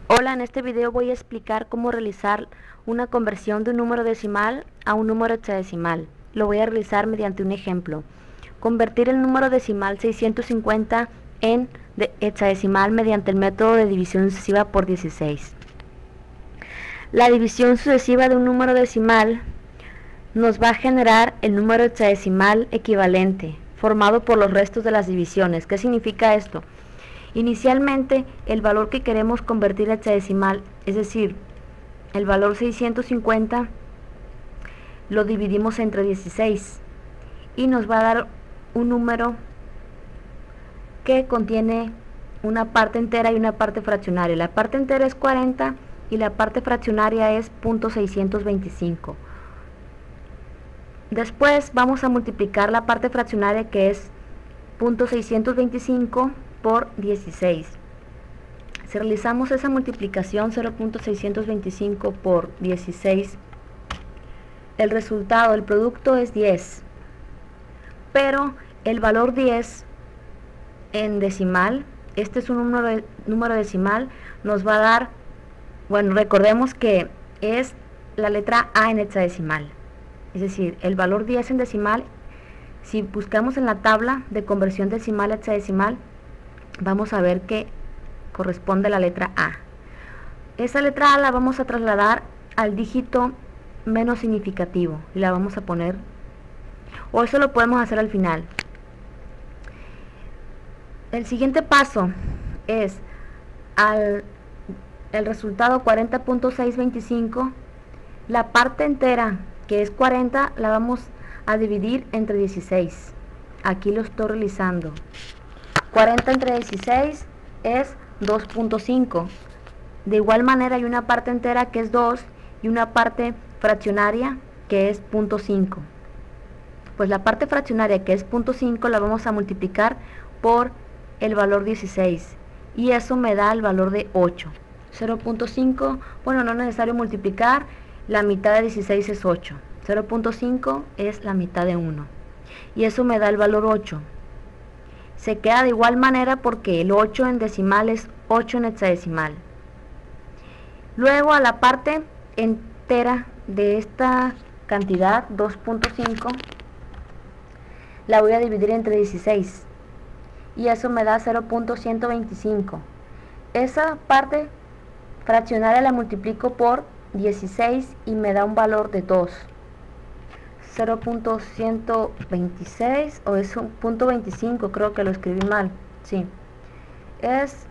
Hola, en este video voy a explicar cómo realizar una conversión de un número decimal a un número hexadecimal. Lo voy a realizar mediante un ejemplo. Convertir el número decimal 650 en hexadecimal mediante el método de división sucesiva por 16. La división sucesiva de un número decimal nos va a generar el número hexadecimal equivalente, formado por los restos de las divisiones. ¿Qué significa esto? Inicialmente, el valor que queremos convertir a hexadecimal, es decir, el valor 650, lo dividimos entre 16 y nos va a dar un número que contiene una parte entera y una parte fraccionaria. La parte entera es 40 y la parte fraccionaria es .625. Después vamos a multiplicar la parte fraccionaria, que es .625 por 16. Si realizamos esa multiplicación, 0.625 por 16, el resultado, el producto es 10. Pero el valor 10 en decimal, este es un número decimal, nos va a dar, bueno, recordemos que es la letra A en hexadecimal. Es decir, el valor 10 en decimal, si buscamos en la tabla de conversión decimal a hexadecimal, vamos a ver que corresponde a la letra A. Esa letra A la vamos a trasladar al dígito menos significativo y la vamos a poner, o eso lo podemos hacer al final. El siguiente paso es el resultado 40.625, la parte entera, que es 40, la vamos a dividir entre 16. Aquí lo estoy realizando. 40 entre 16 es 2.5. De igual manera hay una parte entera que es 2 y una parte fraccionaria que es 0.5. Pues la parte fraccionaria, que es 0.5, la vamos a multiplicar por el valor 16 y eso me da el valor de 8. 0.5, bueno, no es necesario multiplicar, la mitad de 16 es 8. 0.5 es la mitad de 1 y eso me da el valor 8. Se queda de igual manera porque el 8 en decimal es 8 en hexadecimal. Luego a la parte entera de esta cantidad, 2.5, la voy a dividir entre 16 y eso me da 0.125. Esa parte fraccionaria la multiplico por 16 y me da un valor de 2. 0.126, o es un .25, creo que lo escribí mal, sí, es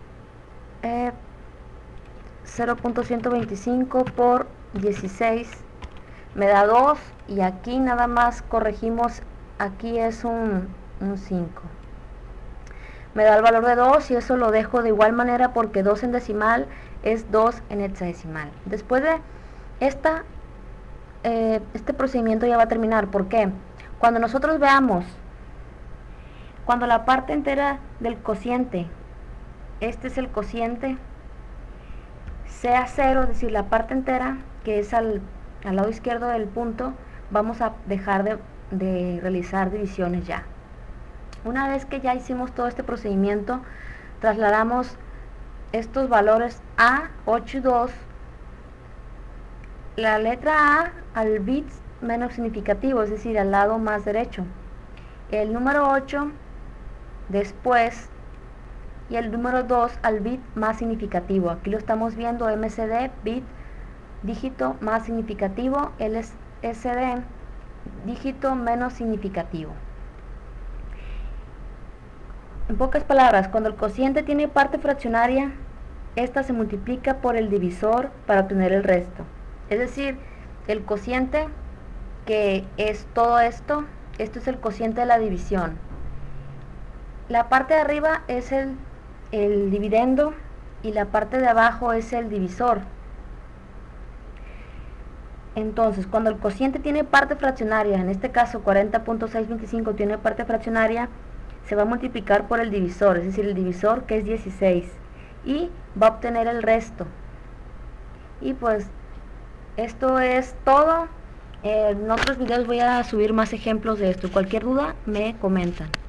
0.125 por 16 me da 2 y aquí nada más corregimos, aquí es un 5, me da el valor de 2 y eso lo dejo de igual manera porque 2 en decimal es 2 en hexadecimal. Después de este procedimiento ya va a terminar. ¿Por qué? Cuando nosotros veamos, cuando la parte entera del cociente, este es el cociente, sea 0, es decir, la parte entera que es al lado izquierdo del punto, vamos a dejar de realizar divisiones ya. Una vez que ya hicimos todo este procedimiento, trasladamos estos valores A, 8 y 2, la letra A al bit menos significativo, es decir, al lado más derecho, el número 8 después y el número 2 al bit más significativo. Aquí lo estamos viendo, MCD, bit, dígito más significativo, LSD, dígito menos significativo. En pocas palabras, cuando el cociente tiene parte fraccionaria, esta se multiplica por el divisor para obtener el resto. Es decir, el cociente, que es todo esto es el cociente de la división. La parte de arriba es el dividendo y la parte de abajo es el divisor. Entonces, cuando el cociente tiene parte fraccionaria, en este caso 40.625 tiene parte fraccionaria, se va a multiplicar por el divisor, es decir, el divisor, que es 16, y va a obtener el resto. Y pues esto es todo. En otros videos voy a subir más ejemplos de esto. Cualquier duda me comentan.